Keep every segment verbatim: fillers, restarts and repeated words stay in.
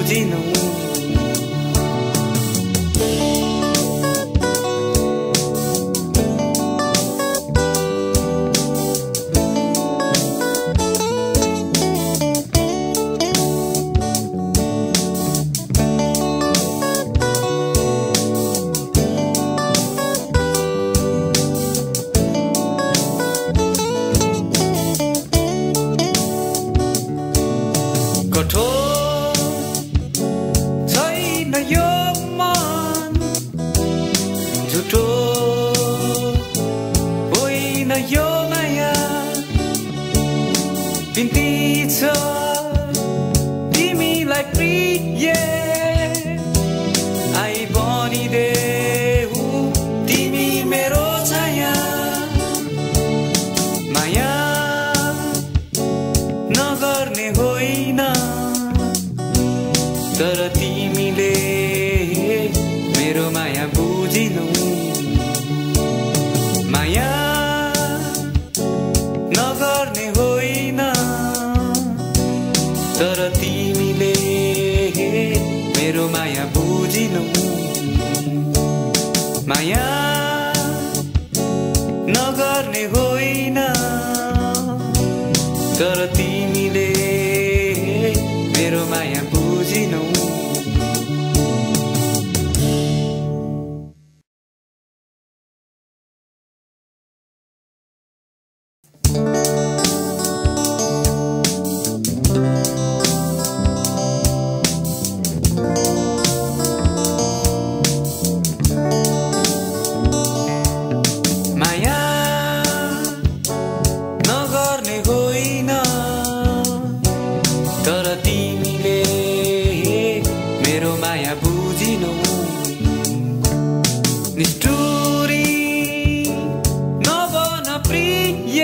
बुझिनौ। कठोर छैन यो मन, झुटो होइन यो माया। बिन्ती छ तिमीलाई प्रिय, आई बनिदेऊ तिमी मेरो छाया। माया नगर्ने होइन, तर तिमीले मेरो माया बुझिनौ। माया नगर्ने होइन, तर तिमीले मेरो माया बुझिनौ। माया नगर्ने होइन, तर तिमीले मेरो माया बुझिनौ। माया नगर्ने होइन, तर तिमीले मेरो माया बुझिनौ। निष्ठुरी नबन प्रिय,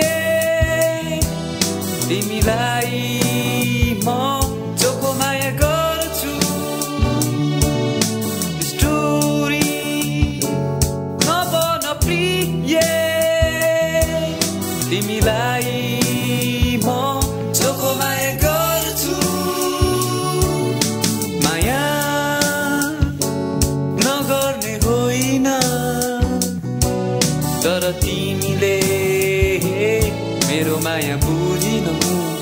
तिमीलाई म चोखो माया गर्छु। निष्ठुरी नबन प्रिय, तिमीलाई म चोखो माया गर्छु। माया नगर्ने होइन, तर तिमीले मेरो माया बुझिनौ।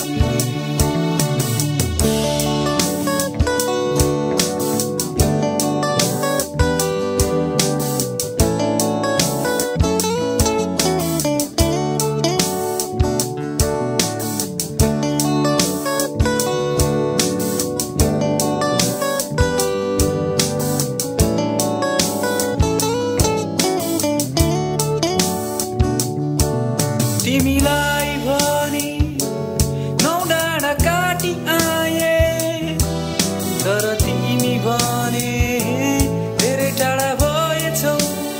तिमीलाई भनी नौ डाँडा काटी आए, तर तिमी भने धेरै टाढा भएछौ।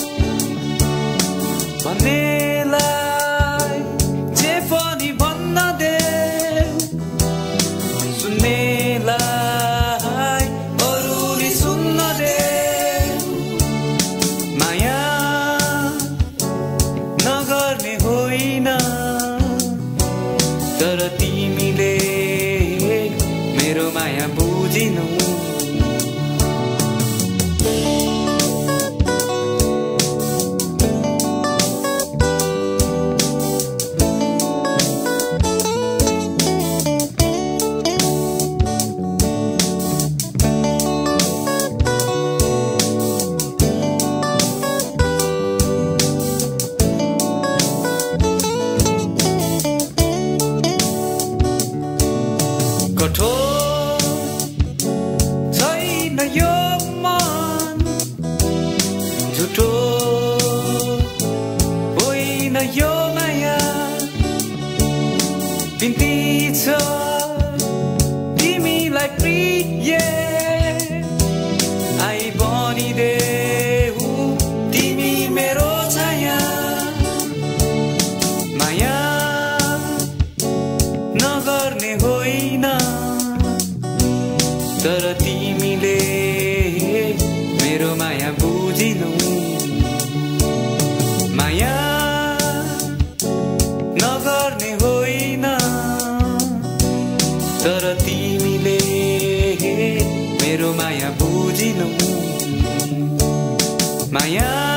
भन्नेलाई जे पनि भन्न देऊ, सुन्नेलाई अरूले सुन्न देऊ। माया नगर्ने होइन, तर तिमीले मेरो माया बुझिनौ। कठोर छैन यो मन, झुटो होइन यो माया। बिन्ती छ तिमीलाई प्रिय, आई बनिदेऊ तिमी मेरो छाया। माया नगर्ने होइन, तर तिमीले मेरो माया बुझिनौ। माया नगर्ने होइन, तर तिमीले बुझिनौ माया